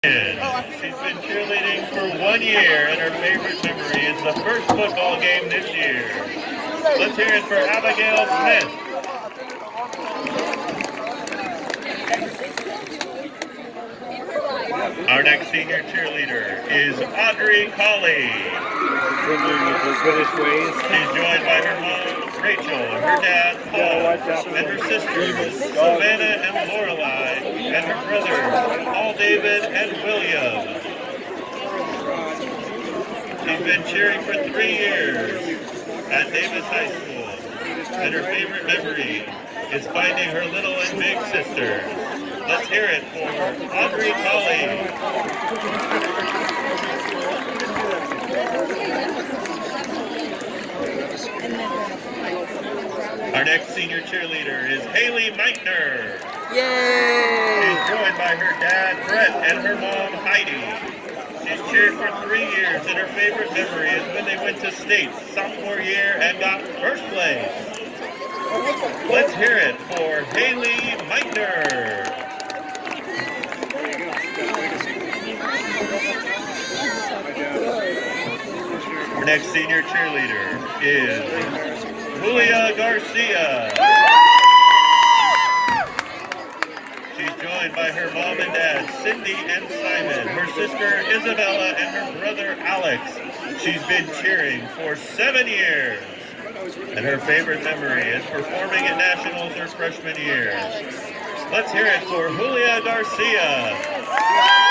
She's been cheerleading for 1 year, and her favorite memory is the first football game this year. Let's hear it for Abigail Smith. Our next senior cheerleader is Audrey Colley. She's joined by her mom, Rachel, her dad, Paul, and her sisters, Savannah and Lorelei, and her brothers, Paul David and William. She's been cheering for 3 years at Davis High School, and her favorite memory is finding her little and big sisters. Let's hear it for Audrey Colley. Our next senior cheerleader is Haley Meitner. Yay! She's joined by her dad, Brett, and her mom, Heidi. She's cheered for 3 years, and her favorite memory is when they went to states sophomore year and got first place. Let's hear it for Haley Meitner. Our next senior cheerleader is Julia Garcia. She's joined by her mom and dad, Cindy and Simon, her sister Isabella, and her brother Alex. She's been cheering for 7 years, and her favorite memory is performing at nationals her freshman year. Let's hear it for Julia Garcia.